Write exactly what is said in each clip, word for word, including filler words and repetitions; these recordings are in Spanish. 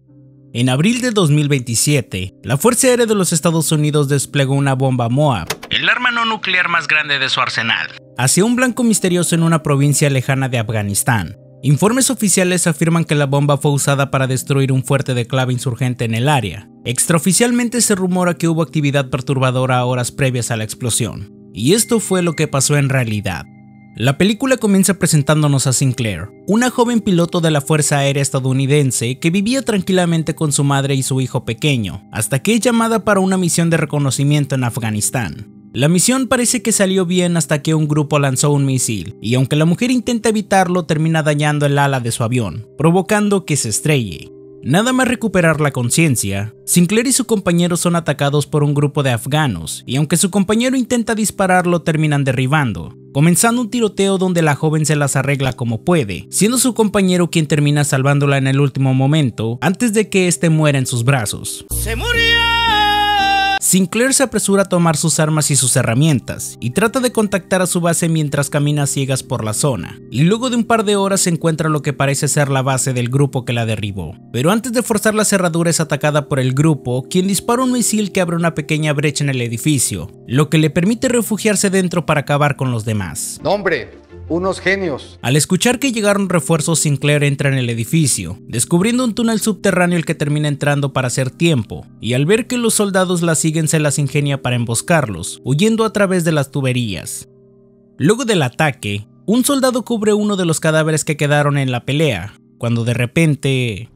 En abril de dos mil veintisiete, la Fuerza Aérea de los Estados Unidos desplegó una bomba MOAB, el arma no nuclear más grande de su arsenal, hacia un blanco misterioso en una provincia lejana de Afganistán. Informes oficiales afirman que la bomba fue usada para destruir un fuerte de clave insurgente en el área. Extraoficialmente se rumora que hubo actividad perturbadora horas previas a la explosión. Y esto fue lo que pasó en realidad. La película comienza presentándonos a Sinclair, una joven piloto de la Fuerza Aérea estadounidense que vivía tranquilamente con su madre y su hijo pequeño, hasta que es llamada para una misión de reconocimiento en Afganistán. La misión parece que salió bien hasta que un grupo lanzó un misil, y aunque la mujer intenta evitarlo, termina dañando el ala de su avión, provocando que se estrelle. Nada más recuperar la conciencia, Sinclair y su compañero son atacados por un grupo de afganos, y aunque su compañero intenta dispararlo, terminan derribando, comenzando un tiroteo donde la joven se las arregla como puede, siendo su compañero quien termina salvándola en el último momento, antes de que éste muera en sus brazos. ¡Se murió! Sinclair se apresura a tomar sus armas y sus herramientas, y trata de contactar a su base mientras camina a ciegas por la zona, y luego de un par de horas se encuentra lo que parece ser la base del grupo que la derribó. Pero antes de forzar la cerradura es atacada por el grupo, quien dispara un misil que abre una pequeña brecha en el edificio, lo que le permite refugiarse dentro para acabar con los demás. ¡Nombre! Unos genios. Al escuchar que llegaron refuerzos, Sinclair entra en el edificio, descubriendo un túnel subterráneo el que termina entrando para hacer tiempo, y al ver que los soldados la siguen se las ingenia para emboscarlos, huyendo a través de las tuberías. Luego del ataque, un soldado cubre uno de los cadáveres que quedaron en la pelea, cuando de repente...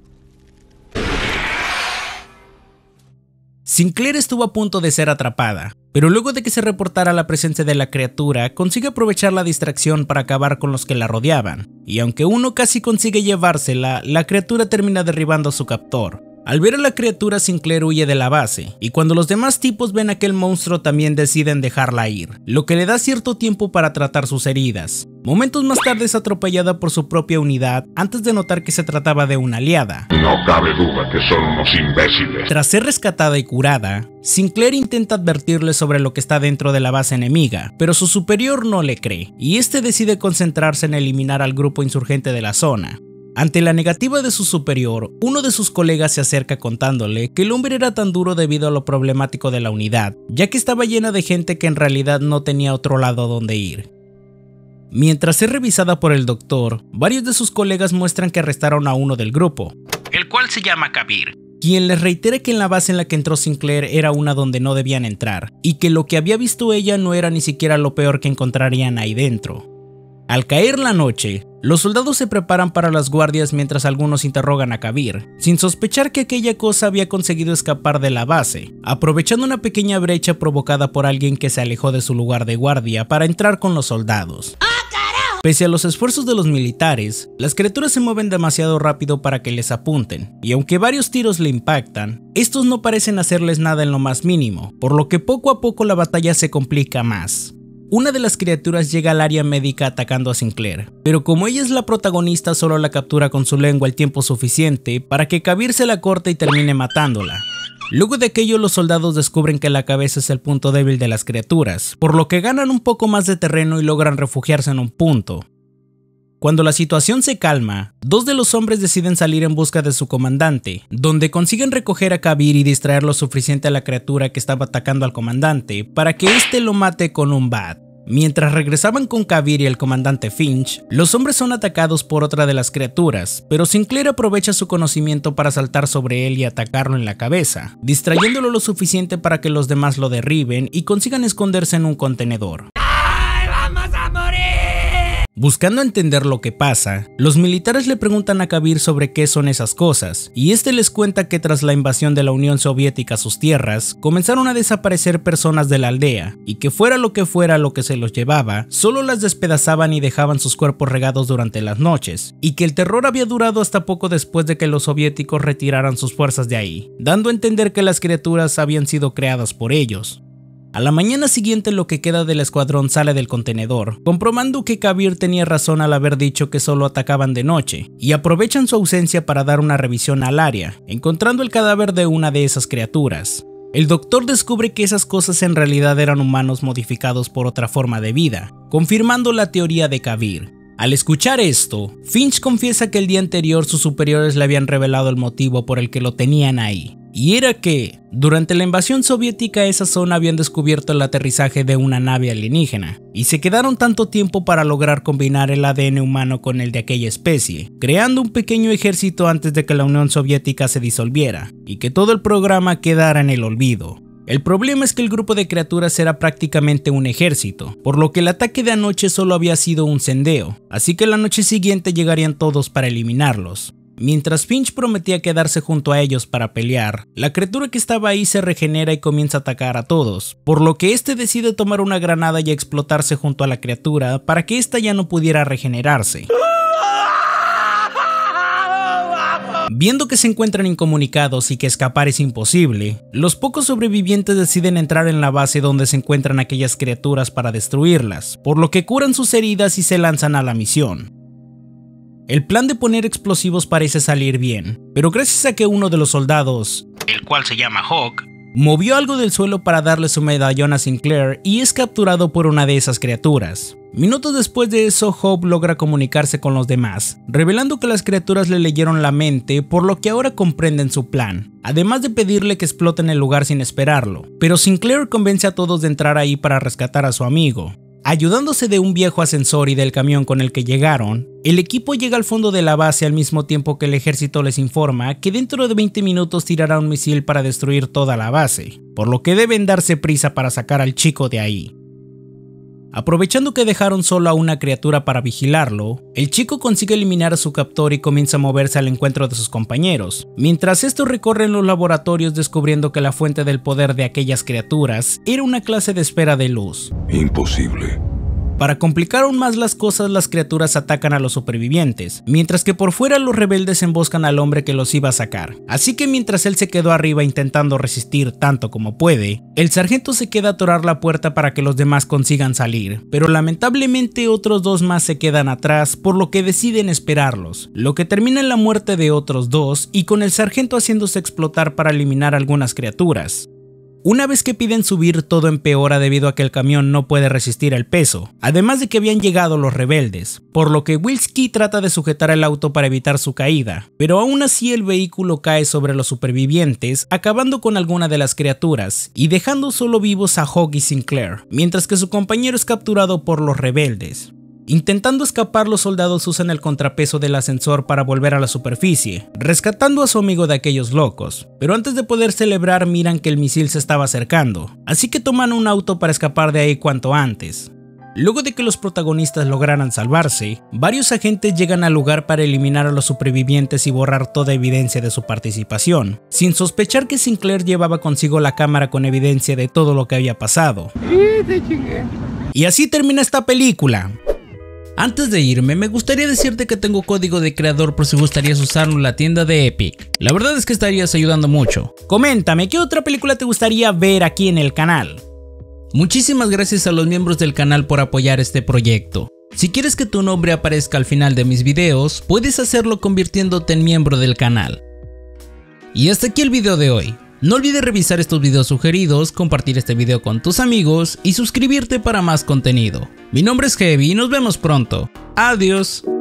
Sinclair estuvo a punto de ser atrapada, pero luego de que se reportara la presencia de la criatura, consigue aprovechar la distracción para acabar con los que la rodeaban, y aunque uno casi consigue llevársela, la criatura termina derribando a su captor. Al ver a la criatura, Sinclair huye de la base, y cuando los demás tipos ven a aquel monstruo también deciden dejarla ir, lo que le da cierto tiempo para tratar sus heridas. Momentos más tarde es atropellada por su propia unidad antes de notar que se trataba de una aliada. No cabe duda que son unos imbéciles. Tras ser rescatada y curada, Sinclair intenta advertirle sobre lo que está dentro de la base enemiga, pero su superior no le cree, y este decide concentrarse en eliminar al grupo insurgente de la zona. Ante la negativa de su superior, uno de sus colegas se acerca contándole que el hombre era tan duro debido a lo problemático de la unidad, ya que estaba llena de gente que en realidad no tenía otro lado donde ir. Mientras es revisada por el doctor, varios de sus colegas muestran que arrestaron a uno del grupo, el cual se llama Kabir, quien les reitera que en la base en la que entró Sinclair era una donde no debían entrar, y que lo que había visto ella no era ni siquiera lo peor que encontrarían ahí dentro. Al caer la noche, los soldados se preparan para las guardias mientras algunos interrogan a Kabir, sin sospechar que aquella cosa había conseguido escapar de la base, aprovechando una pequeña brecha provocada por alguien que se alejó de su lugar de guardia para entrar con los soldados. Pese a los esfuerzos de los militares, las criaturas se mueven demasiado rápido para que les apunten, y aunque varios tiros le impactan, estos no parecen hacerles nada en lo más mínimo, por lo que poco a poco la batalla se complica más. Una de las criaturas llega al área médica atacando a Sinclair, pero como ella es la protagonista solo la captura con su lengua el tiempo suficiente para que Kabir se la corte y termine matándola. Luego de aquello los soldados descubren que la cabeza es el punto débil de las criaturas, por lo que ganan un poco más de terreno y logran refugiarse en un punto. Cuando la situación se calma, dos de los hombres deciden salir en busca de su comandante, donde consiguen recoger a Kabir y distraer lo suficiente a la criatura que estaba atacando al comandante para que éste lo mate con un bat. Mientras regresaban con Kabir y el comandante Finch, los hombres son atacados por otra de las criaturas, pero Sinclair aprovecha su conocimiento para saltar sobre él y atacarlo en la cabeza, distrayéndolo lo suficiente para que los demás lo derriben y consigan esconderse en un contenedor. ¡Ay, vamos a morir! Buscando entender lo que pasa, los militares le preguntan a Kabir sobre qué son esas cosas, y este les cuenta que tras la invasión de la Unión Soviética a sus tierras, comenzaron a desaparecer personas de la aldea, y que fuera lo que fuera lo que se los llevaba, solo las despedazaban y dejaban sus cuerpos regados durante las noches, y que el terror había durado hasta poco después de que los soviéticos retiraran sus fuerzas de ahí, dando a entender que las criaturas habían sido creadas por ellos. A la mañana siguiente lo que queda del escuadrón sale del contenedor, comprobando que Kabir tenía razón al haber dicho que solo atacaban de noche, y aprovechan su ausencia para dar una revisión al área, encontrando el cadáver de una de esas criaturas. El doctor descubre que esas cosas en realidad eran humanos modificados por otra forma de vida, confirmando la teoría de Kabir. Al escuchar esto, Finch confiesa que el día anterior sus superiores le habían revelado el motivo por el que lo tenían ahí, y era que, durante la invasión soviética a esa zona habían descubierto el aterrizaje de una nave alienígena, y se quedaron tanto tiempo para lograr combinar el A D N humano con el de aquella especie, creando un pequeño ejército antes de que la Unión Soviética se disolviera, y que todo el programa quedara en el olvido. El problema es que el grupo de criaturas era prácticamente un ejército, por lo que el ataque de anoche solo había sido un sondeo, así que la noche siguiente llegarían todos para eliminarlos. Mientras Finch prometía quedarse junto a ellos para pelear, la criatura que estaba ahí se regenera y comienza a atacar a todos, por lo que este decide tomar una granada y explotarse junto a la criatura para que ésta ya no pudiera regenerarse. Viendo que se encuentran incomunicados y que escapar es imposible, los pocos sobrevivientes deciden entrar en la base donde se encuentran aquellas criaturas para destruirlas, por lo que curan sus heridas y se lanzan a la misión. El plan de poner explosivos parece salir bien, pero gracias a que uno de los soldados, el cual se llama Hawk, movió algo del suelo para darle su medallón a Sinclair y es capturado por una de esas criaturas. Minutos después de eso, Hope logra comunicarse con los demás, revelando que las criaturas le leyeron la mente, por lo que ahora comprenden su plan, además de pedirle que exploten el lugar sin esperarlo. Pero Sinclair convence a todos de entrar ahí para rescatar a su amigo. Ayudándose de un viejo ascensor y del camión con el que llegaron, el equipo llega al fondo de la base al mismo tiempo que el ejército les informa que dentro de veinte minutos tirará un misil para destruir toda la base, por lo que deben darse prisa para sacar al chico de ahí. Aprovechando que dejaron solo a una criatura para vigilarlo, el chico consigue eliminar a su captor y comienza a moverse al encuentro de sus compañeros, mientras estos recorren los laboratorios descubriendo que la fuente del poder de aquellas criaturas era una clase de esfera de luz. Imposible. Para complicar aún más las cosas, las criaturas atacan a los supervivientes, mientras que por fuera los rebeldes emboscan al hombre que los iba a sacar. Así que mientras él se quedó arriba intentando resistir tanto como puede, el sargento se queda a atorar la puerta para que los demás consigan salir, pero lamentablemente otros dos más se quedan atrás, por lo que deciden esperarlos, lo que termina en la muerte de otros dos y con el sargento haciéndose explotar para eliminar algunas criaturas. Una vez que piden subir, todo empeora debido a que el camión no puede resistir el peso, además de que habían llegado los rebeldes, por lo que Wilski trata de sujetar el auto para evitar su caída, pero aún así el vehículo cae sobre los supervivientes, acabando con alguna de las criaturas y dejando solo vivos a Hawk y Sinclair, mientras que su compañero es capturado por los rebeldes. Intentando escapar, los soldados usan el contrapeso del ascensor para volver a la superficie, rescatando a su amigo de aquellos locos, pero antes de poder celebrar miran que el misil se estaba acercando, así que toman un auto para escapar de ahí cuanto antes. Luego de que los protagonistas lograran salvarse, varios agentes llegan al lugar para eliminar a los supervivientes y borrar toda evidencia de su participación, sin sospechar que Sinclair llevaba consigo la cámara con evidencia de todo lo que había pasado. Y así termina esta película. Antes de irme, me gustaría decirte que tengo código de creador por si gustarías usarlo en la tienda de Epic. La verdad es que estarías ayudando mucho. Coméntame, ¿qué otra película te gustaría ver aquí en el canal? Muchísimas gracias a los miembros del canal por apoyar este proyecto. Si quieres que tu nombre aparezca al final de mis videos, puedes hacerlo convirtiéndote en miembro del canal. Y hasta aquí el video de hoy. No olvides revisar estos videos sugeridos, compartir este video con tus amigos y suscribirte para más contenido. Mi nombre es Heavy y nos vemos pronto. Adiós.